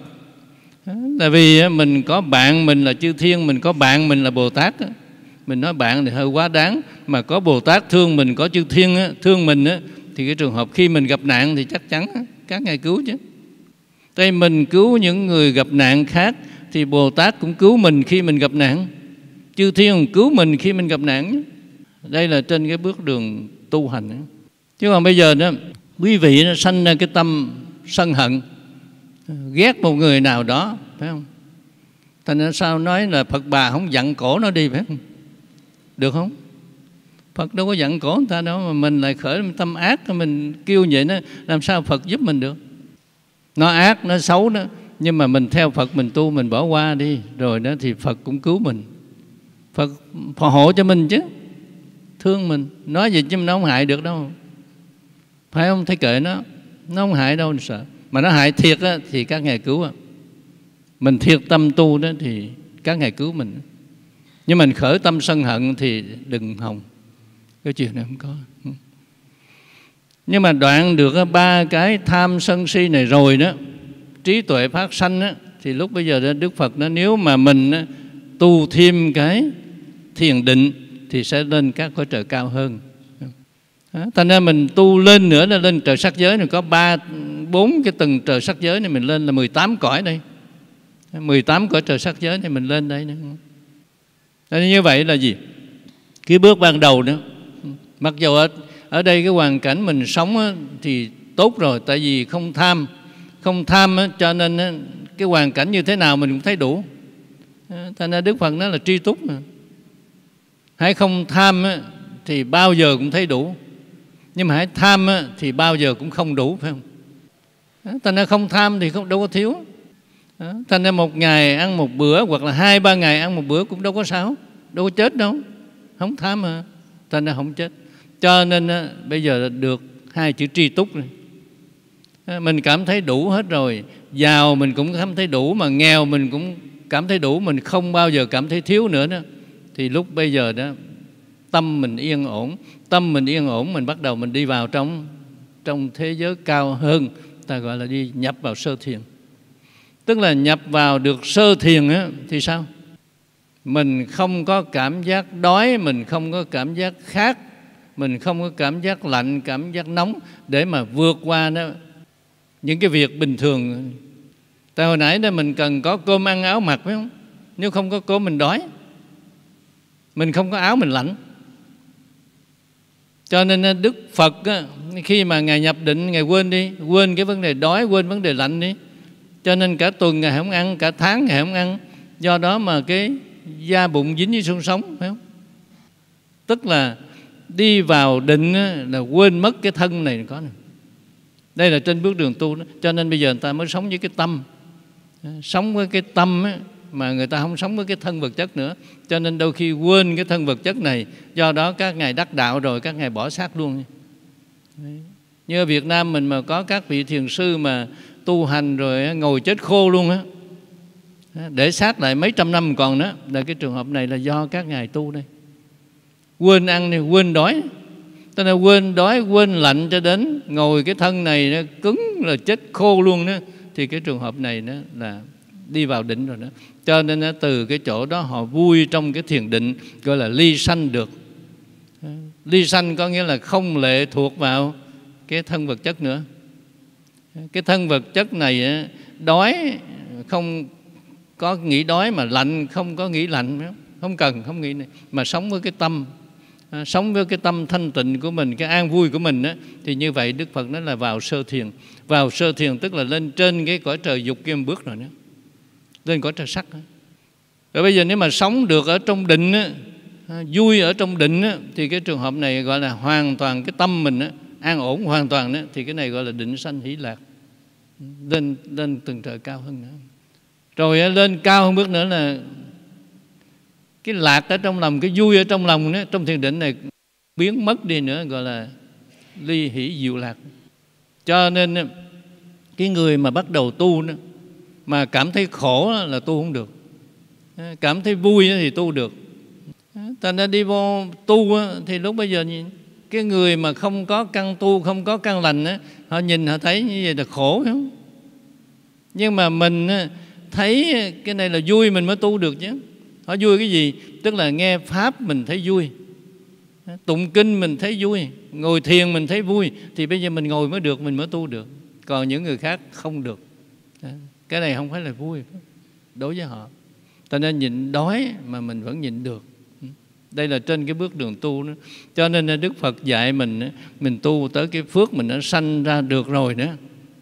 Tại vì mình có bạn mình là chư thiên, mình có bạn mình là Bồ Tát. Mình nói bạn thì hơi quá đáng, mà có Bồ Tát thương mình, có chư thiên thương mình, thì cái trường hợp khi mình gặp nạn thì chắc chắn các ngài cứu chứ. Tại mình cứu những người gặp nạn khác, thì Bồ Tát cũng cứu mình khi mình gặp nạn, chư thiên cũng cứu mình khi mình gặp nạn. Đây là trên cái bước đường tu hành. Chứ còn bây giờ đó, quý vị nó sanh ra cái tâm sân hận, ghét một người nào đó, phải không? Thành ra sao nói là Phật bà không dặn cổ nó đi, phải không? Được không? Phật đâu có dặn cổ người ta đâu, mà mình lại khởi tâm ác, mình kêu vậy nó làm sao Phật giúp mình được? Nó ác, nó xấu đó, nhưng mà mình theo Phật, mình tu, mình bỏ qua đi, rồi đó thì Phật cũng cứu mình. Phật phò hộ cho mình chứ, thương mình. Nói gì chứ nó không hại được đâu, phải không? Thấy kệ nó, nó không hại đâu, sợ. Mà nó hại thiệt á, thì các ngài cứu. Mình thiệt tâm tu đó thì các ngài cứu mình. Nhưng mình khởi tâm sân hận thì đừng hòng, cái chuyện này không có. Nhưng mà đoạn được ba cái tham sân si này rồi đó, trí tuệ phát sanh đó, thì lúc bây giờ đó, Đức Phật nói nếu mà mình đó, tu thêm cái thiền định thì sẽ lên các cõi trời cao hơn. Đó, thành ra mình tu lên nữa là lên trời sắc giới này, có ba bốn cái tầng trời sắc giới này, mình lên là mười tám cõi đây, mười tám cõi trời sắc giới này mình lên đây nữa. Nên như vậy là gì? Cái bước ban đầu đó Mặc dù ở, ở đây cái hoàn cảnh mình sống á, thì tốt rồi, tại vì không tham. Không tham á, cho nên á, cái hoàn cảnh như thế nào mình cũng thấy đủ. Thành ra Đức Phật nói là tri túc mà. Hãy không tham á, thì bao giờ cũng thấy đủ. Nhưng mà hãy tham á, thì bao giờ cũng không đủ, phải không? Thành ra không tham thì không, đâu có thiếu. Thành ra một ngày ăn một bữa hoặc là hai ba ngày ăn một bữa cũng đâu có sao, đâu có chết đâu. Không tham mà, thành ra không chết. Cho nên á, bây giờ được hai chữ tri túc này. Mình cảm thấy đủ hết rồi. Giàu mình cũng cảm thấy đủ, mà nghèo mình cũng cảm thấy đủ. Mình không bao giờ cảm thấy thiếu nữa đó. Thì lúc bây giờ đó, tâm mình yên ổn. Tâm mình yên ổn, mình bắt đầu mình đi vào trong Trong thế giới cao hơn. Ta gọi là đi nhập vào sơ thiền. Tức là nhập vào được sơ thiền á, thì sao? Mình không có cảm giác đói, mình không có cảm giác khát, mình không có cảm giác lạnh, cảm giác nóng để mà vượt qua đó những cái việc bình thường. Tại hồi nãy đó mình cần có cơm ăn áo mặc, phải không? Nếu không có cơm mình đói, mình không có áo mình lạnh. Cho nên Đức Phật á, khi mà Ngài nhập định, Ngài quên đi, quên cái vấn đề đói, quên vấn đề lạnh đi. Cho nên cả tuần Ngài không ăn, cả tháng Ngài không ăn. Do đó mà cái da bụng dính với xương sống, phải không? Tức là đi vào định là quên mất cái thân này có này. Đây là trên bước đường tu đó. Cho nên bây giờ người ta mới sống với cái tâm. Sống với cái tâm á, mà người ta không sống với cái thân vật chất nữa. Cho nên đôi khi quên cái thân vật chất này. Do đó các ngài đắc đạo rồi các ngài bỏ xác luôn. Như ở Việt Nam mình mà có các vị thiền sư mà tu hành rồi ngồi chết khô luôn á, để xác lại mấy trăm năm còn đó. Là cái trường hợp này là do các ngài tu đây. Quên ăn thì quên đói. Tức là quên đói, quên lạnh cho đến ngồi cái thân này nó cứng là chết khô luôn đó. Thì cái trường hợp này đó là đi vào định rồi đó. Cho nên đó, từ cái chỗ đó họ vui trong cái thiền định, gọi là ly sanh được. Ly sanh có nghĩa là không lệ thuộc vào cái thân vật chất nữa. Cái thân vật chất này đói không có nghĩ đói, mà lạnh không có nghĩ lạnh, không cần, không nghĩ này. Mà sống với cái tâm, sống với cái tâm thanh tịnh của mình, cái an vui của mình á, thì như vậy Đức Phật nói là vào sơ thiền. Vào sơ thiền tức là lên trên cái cõi trời dục kia một bước rồi đó, lên cõi trời sắc đó. Rồi bây giờ nếu mà sống được ở trong định á, vui ở trong định á, thì cái trường hợp này gọi là hoàn toàn cái tâm mình á, an ổn hoàn toàn đó, thì cái này gọi là định sanh hỷ lạc. Lên, lên từng trời cao hơn nữa. Rồi lên cao hơn bước nữa là cái lạc ở trong lòng, cái vui ở trong lòng đó, trong thiền định này biến mất đi nữa, gọi là ly hỷ diệu lạc. Cho nên cái người mà bắt đầu tu đó, mà cảm thấy khổ là tu không được, cảm thấy vui thì tu được. Thành ra đi vô tu thì lúc bây giờ cái người mà không có căn tu, không có căn lành á, họ nhìn họ thấy như vậy là khổ, phải không? Nhưng mà mình thấy cái này là vui mình mới tu được chứ. Họ vui cái gì? Tức là nghe Pháp mình thấy vui, tụng kinh mình thấy vui, ngồi thiền mình thấy vui, thì bây giờ mình ngồi mới được, mình mới tu được. Còn những người khác không được. Cái này không phải là vui đối với họ. Cho nên nhịn đói mà mình vẫn nhịn được. Đây là trên cái bước đường tu đó. Cho nên Đức Phật dạy mình, mình tu tới cái phước mình đã sanh ra được rồi đó,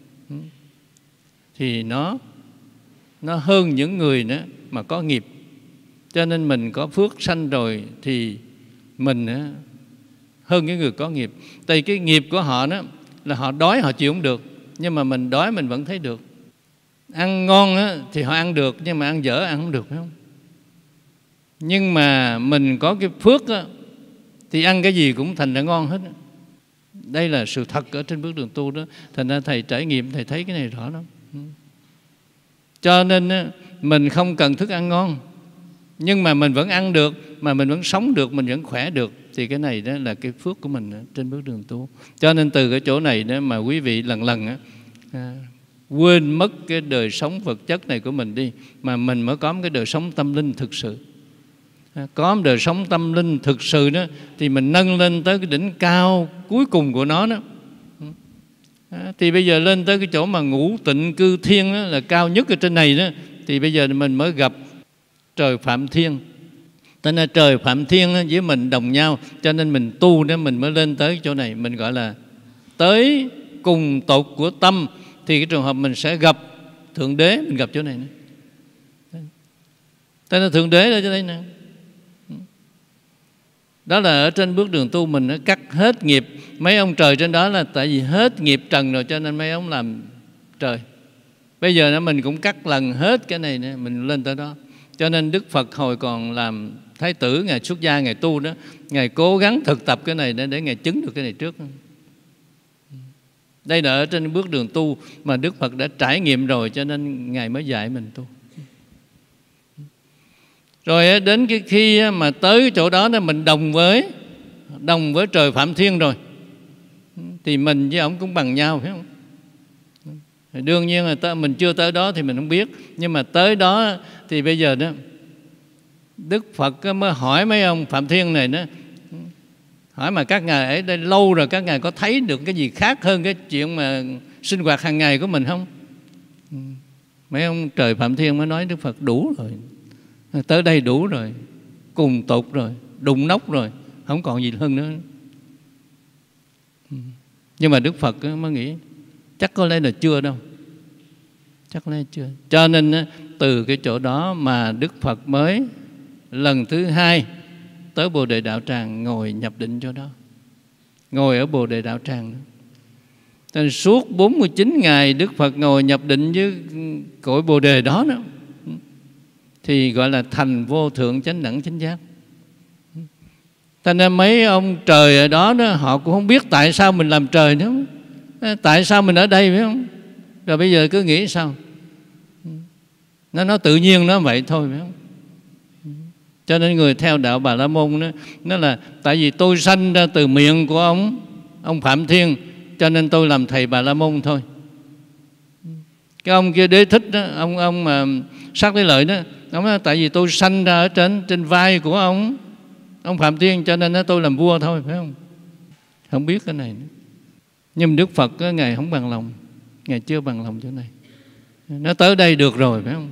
thì nó nó hơn những người đó mà có nghiệp. Cho nên mình có phước sanh rồi thì mình hơn những người có nghiệp. Tại cái nghiệp của họ đó là họ đói họ chịu không được, nhưng mà mình đói mình vẫn thấy được. Ăn ngon á, thì họ ăn được, nhưng mà ăn dở ăn không được, phải không? Nhưng mà mình có cái phước á, thì ăn cái gì cũng thành ra ngon hết. Đây là sự thật ở trên bước đường tu đó. Thành ra thầy trải nghiệm, thầy thấy cái này rõ lắm. Cho nên á, mình không cần thức ăn ngon, nhưng mà mình vẫn ăn được, mà mình vẫn sống được, mình vẫn khỏe được. Thì cái này đó là cái phước của mình đó, trên bước đường tu. Cho nên từ cái chỗ này đó mà quý vị lần lần á, à, quên mất cái đời sống vật chất này của mình đi, mà mình mới có một cái đời sống tâm linh thực sự. À, có một đời sống tâm linh thực sự đó, thì mình nâng lên tới cái đỉnh cao cuối cùng của nó đó. À, thì bây giờ lên tới cái chỗ mà ngũ tịnh cư thiên đó, là cao nhất ở trên này đó, thì bây giờ mình mới gặp trời Phạm Thiên. Thế nên trời Phạm Thiên với mình đồng nhau, cho nên mình tu đó mình mới lên tới chỗ này. Mình gọi là tới cùng tột của tâm. Thì cái trường hợp mình sẽ gặp Thượng Đế, mình gặp chỗ này nữa. Thế nên Thượng Đế ở chỗ đây nè. Đó là ở trên bước đường tu mình nó cắt hết nghiệp. Mấy ông trời trên đó là tại vì hết nghiệp trần rồi, cho nên mấy ông làm trời. Bây giờ nó mình cũng cắt lần hết cái này nữa, mình lên tới đó. Cho nên Đức Phật hồi còn làm Thái tử, Ngài xuất gia, Ngài tu đó, Ngài cố gắng thực tập cái này để, để Ngài chứng được cái này trước. Đây là ở trên bước đường tu mà Đức Phật đã trải nghiệm rồi, cho nên Ngài mới dạy mình tu. Rồi đến cái khi mà tới cái chỗ đó mình đồng với đồng với trời Phạm Thiên rồi, thì mình với ổng cũng bằng nhau, phải không? Đương nhiên là mình chưa tới đó thì mình không biết, nhưng mà tới đó thì bây giờ đó Đức Phật mới hỏi mấy ông Phạm Thiên này đó, hỏi mà các ngài ở đây lâu rồi, các ngài có thấy được cái gì khác hơn cái chuyện mà sinh hoạt hàng ngày của mình không? Mấy ông trời Phạm Thiên mới nói Đức Phật đủ rồi, tới đây đủ rồi, cùng tột rồi, đụng nóc rồi, không còn gì hơn nữa. Nhưng mà Đức Phật mới nghĩ chắc có lẽ là chưa đâu, chắc có lẽ chưa. Cho nên từ cái chỗ đó mà Đức Phật mới lần thứ hai tới Bồ Đề Đạo Tràng ngồi nhập định chỗ đó, ngồi ở Bồ Đề Đạo Tràng. Nên suốt bốn mươi chín ngày Đức Phật ngồi nhập định với cội Bồ Đề đó, đó thì gọi là thành vô thượng chánh đẳng chánh giác. Cho nên mấy ông trời ở đó, đó họ cũng không biết tại sao mình làm trời nữa, tại sao mình ở đây, phải không? Rồi bây giờ cứ nghĩ sao nó nó tự nhiên nó vậy thôi, phải không? Cho nên người theo đạo Bà La Môn đó, nó là tại vì tôi sanh ra từ miệng của ông ông Phạm Thiên, cho nên tôi làm thầy Bà La Môn thôi. Cái ông kia Đế Thích đó, ông ông mà Sắc Đế Lợi đó, ông nói tại vì tôi sanh ra ở trên trên vai của ông ông Phạm Thiên, cho nên tôi làm vua thôi, phải không? Không biết cái này nữa. Nhưng Đức Phật đó, Ngài không bằng lòng, Ngài chưa bằng lòng chỗ này. Nó tới đây được rồi, phải không?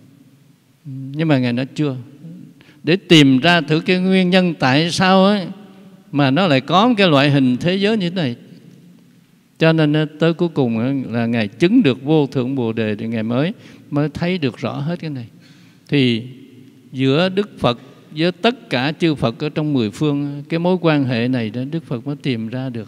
Nhưng mà Ngài nói chưa, để tìm ra thử cái nguyên nhân tại sao ấy mà nó lại có cái loại hình thế giới như thế này. Cho nên tới cuối cùng là Ngài chứng được vô thượng Bồ Đề, thì Ngài mới mới thấy được rõ hết cái này. Thì giữa Đức Phật với tất cả chư Phật ở trong mười phương, cái mối quan hệ này đó Đức Phật mới tìm ra được.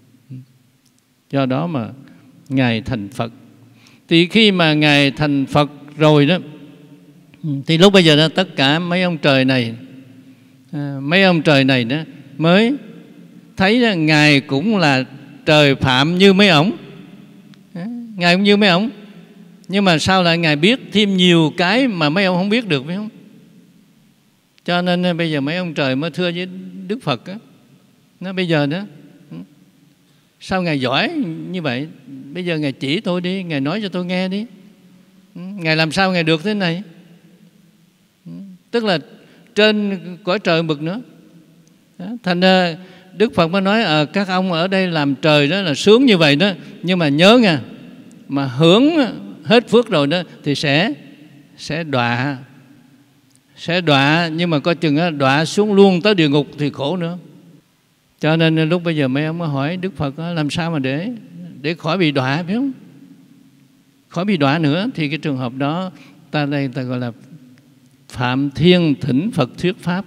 Do đó mà Ngài thành Phật. Thì khi mà Ngài thành Phật rồi đó, thì lúc bây giờ đó tất cả mấy ông trời này, mấy ông trời này đó mới thấy là Ngài cũng là trời Phạm như mấy ổng, Ngài cũng như mấy ổng. Nhưng mà sao lại Ngài biết thêm nhiều cái mà mấy ông không biết được, phải không? Cho nên bây giờ mấy ông trời mới thưa với Đức Phật đó, nó bây giờ đó sao Ngài giỏi như vậy, bây giờ Ngài chỉ tôi đi, Ngài nói cho tôi nghe đi, Ngài làm sao Ngài được thế này? Tức là trên cõi trời bực nữa. Thành ra Đức Phật mới nói à, các ông ở đây làm trời đó là sướng như vậy đó, nhưng mà nhớ nha, mà hưởng hết phước rồi đó thì sẽ sẽ đọa, sẽ đọa, nhưng mà coi chừng đọa xuống luôn tới địa ngục thì khổ nữa. Cho nên lúc bây giờ mấy ông mới hỏi Đức Phật làm sao mà để để khỏi bị đọa, phải không? Khỏi bị đọa nữa. Thì cái trường hợp đó ta đây ta gọi là Phạm Thiên thỉnh Phật thuyết pháp,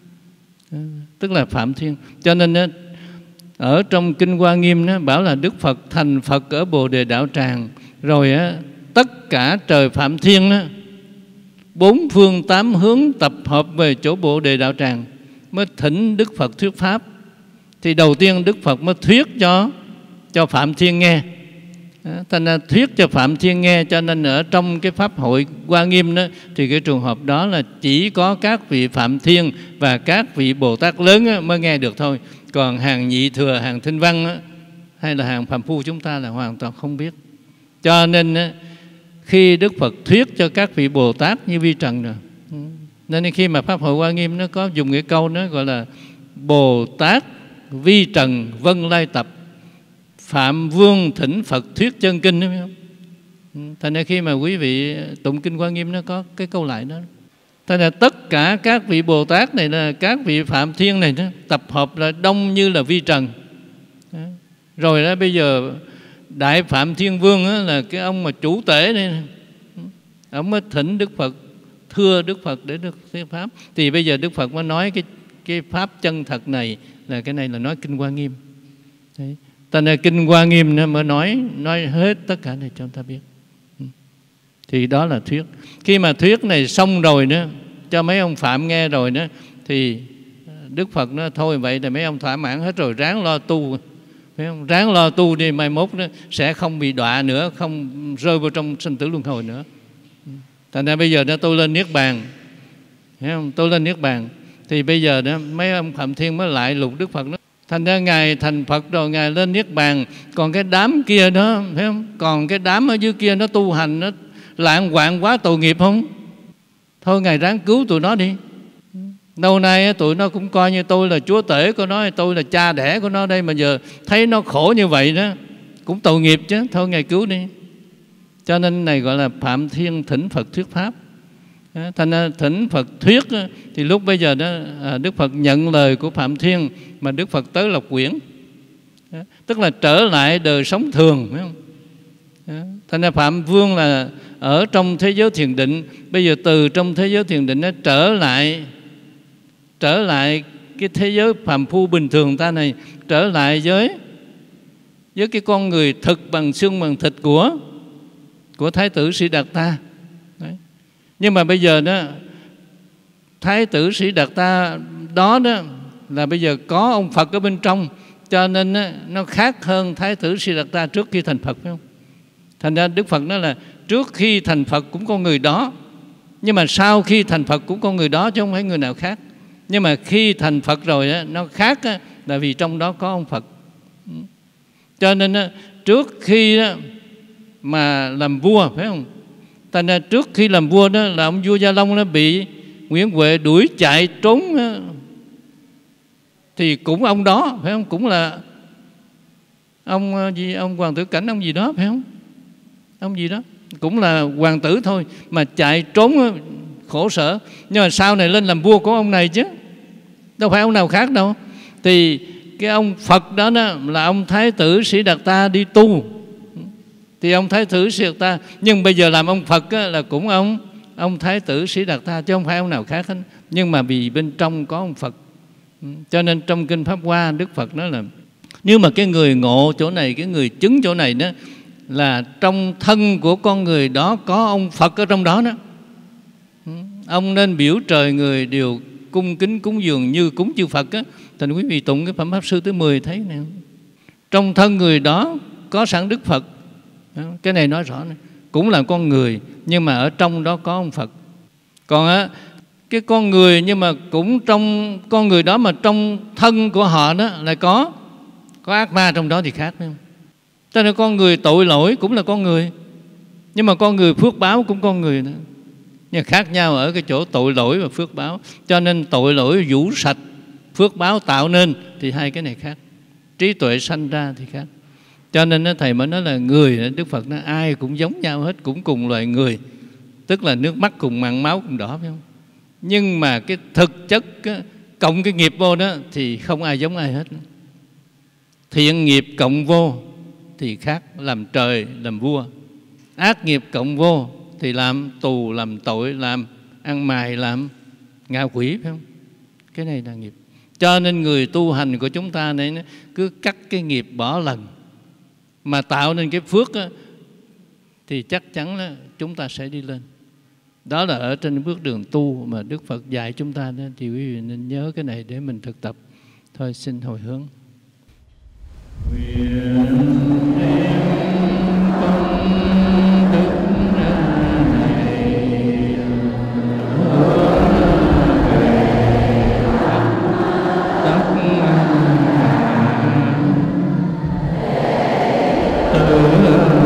tức là Phạm Thiên. Cho nên ở trong Kinh Hoa Nghiêm nó bảo là Đức Phật thành Phật ở Bồ Đề Đạo Tràng rồi á, tất cả trời Phạm Thiên đó, bốn phương tám hướng tập hợp về chỗ Bồ Đề Đạo Tràng mới thỉnh Đức Phật thuyết pháp. Thì đầu tiên Đức Phật mới thuyết cho cho Phạm Thiên nghe. Thành ra thuyết cho Phạm Thiên nghe, cho nên ở trong cái Pháp hội Hoa Nghiêm đó, thì cái trường hợp đó là chỉ có các vị Phạm Thiên và các vị Bồ Tát lớn mới nghe được thôi. Còn hàng nhị thừa, hàng thinh văn hay là hàng phàm phu chúng ta là hoàn toàn không biết. Cho nên khi Đức Phật thuyết cho các vị Bồ Tát như Vi Trần rồi, nên khi mà Pháp hội Hoa Nghiêm nó có dùng cái câu nó gọi là Bồ Tát Vi Trần Vân Lai Tập, Phạm Vương thỉnh Phật thuyết chân kinh, đúng không? Thành ra khi mà quý vị tụng Kinh Hoa Nghiêm nó có cái câu lại đó. Thế là tất cả các vị Bồ Tát này, là các vị Phạm Thiên này đó, tập hợp là đông như là vi trần. Đó. Rồi đó bây giờ Đại Phạm Thiên Vương đó, là cái ông mà chủ tể này, ông mới thỉnh Đức Phật, thưa Đức Phật để được thuyết pháp. Thì bây giờ Đức Phật mới nói cái cái pháp chân thật này, là cái này là nói Kinh Hoa Nghiêm. Đấy. Tại nên Kinh Hoa Nghiêm nó mới nói nói hết tất cả này cho chúng ta biết. Thì đó là thuyết. Khi mà thuyết này xong rồi đó, cho mấy ông Phạm nghe rồi đó, thì Đức Phật nói thôi vậy là mấy ông thỏa mãn hết rồi, ráng lo tu, phải không? Ráng lo tu đi, mai mốt đó sẽ không bị đọa nữa, không rơi vào trong sinh tử luân hồi nữa. Thành ra bây giờ đó tôi lên Niết Bàn, thấy không? Tôi lên Niết Bàn. Thì bây giờ đó mấy ông Phạm Thiên mới lại lục Đức Phật đó. Thành ra Ngài thành Phật rồi, Ngài lên Niết Bàn. Còn cái đám kia đó, thấy không? Còn cái đám ở dưới kia nó tu hành, nó lạng hoạn quá tội nghiệp không? Thôi Ngài ráng cứu tụi nó đi. Lâu nay tụi nó cũng coi như tôi là chúa tể của nó, tôi là cha đẻ của nó đây, mà giờ thấy nó khổ như vậy đó, cũng tội nghiệp chứ. Thôi Ngài cứu đi. Cho nên này gọi là Phạm Thiên thỉnh Phật thuyết pháp. Thành ra thỉnh Phật thuyết thì lúc bây giờ đó Đức Phật nhận lời của Phạm Thiên mà Đức Phật tới Lộc Quyển, tức là trở lại đời sống thường, phải không? Thành ra Phạm Vương là ở trong thế giới thiền định, bây giờ từ trong thế giới thiền định nó trở lại trở lại cái thế giới phàm phu bình thường ta này, trở lại với với cái con người thực bằng xương bằng thịt của của Thái tử Sĩ Đạt Ta. Đấy. Nhưng mà bây giờ đó Thái tử Sĩ Đạt Ta đó đó là bây giờ có ông Phật ở bên trong, cho nên đó, nó khác hơn Thái tử Sĩ Đạt Ta trước khi thành Phật, phải không? Thành ra Đức Phật nói là trước khi thành Phật cũng có người đó, nhưng mà sau khi thành Phật cũng có người đó, chứ không phải người nào khác. Nhưng mà khi thành Phật rồi đó, nó khác đó, là vì trong đó có ông Phật. Cho nên đó, trước khi đó, mà làm vua, phải không? Thành ra trước khi làm vua đó là ông vua Gia Long nó bị Nguyễn Huệ đuổi chạy trốn đó, thì cũng ông đó, phải không? Cũng là ông gì, ông Hoàng Tử Cảnh, ông gì đó, phải không? Ông gì đó cũng là hoàng tử thôi mà chạy trốn khổ sở. Nhưng mà sau này lên làm vua của ông này chứ, đâu phải ông nào khác đâu. Thì cái ông Phật đó, đó là ông Thái tử Sĩ Đạt Ta đi tu, thì ông Thái tử Sĩ Đạt Ta, nhưng bây giờ làm ông Phật á, là cũng ông ông Thái tử Sĩ Đạt Ta, chứ không phải ông nào khác hết. Nhưng mà vì bên trong có ông Phật, cho nên trong Kinh Pháp Hoa Đức Phật nói là nếu mà cái người ngộ chỗ này, cái người chứng chỗ này đó, là trong thân của con người đó có ông Phật ở trong đó đó. Ông nên biểu trời người đều cung kính cúng dường như cúng chư Phật á. Thành quý vị tụng cái Phẩm Pháp Sư thứ mười thấy nè, trong thân người đó có sẵn Đức Phật. Cái này nói rõ này. Cũng là con người, nhưng mà ở trong đó có ông Phật. Còn á, cái con người nhưng mà cũng trong con người đó, mà trong thân của họ đó lại có có ác ma trong đó thì khác, phải không? Cho nên con người tội lỗi cũng là con người, nhưng mà con người phước báo cũng con người nữa. Nhưng khác nhau ở cái chỗ tội lỗi và phước báo. Cho nên tội lỗi vũ sạch, phước báo tạo nên, thì hai cái này khác. Trí tuệ sanh ra thì khác. Cho nên Thầy mới nói là người, Đức Phật nói ai cũng giống nhau hết, cũng cùng loài người, tức là nước mắt cùng mặn, máu cùng đỏ, phải không? Nhưng mà cái thực chất cộng cái nghiệp vô đó thì không ai giống ai hết. Thiện nghiệp cộng vô thì khác, làm trời làm vua. Ác nghiệp cộng vô thì làm tù, làm tội, làm ăn mày, làm ngạ quỷ, phải không? Cái này là nghiệp. Cho nên người tu hành của chúng ta này cứ cắt cái nghiệp bỏ lần mà tạo nên cái phước đó, thì chắc chắn là chúng ta sẽ đi lên. Đó là ở trên bước đường tu mà Đức Phật dạy chúng ta đó. Thì quý vị nên nhớ cái này để mình thực tập. Thôi xin hồi hướng. Từ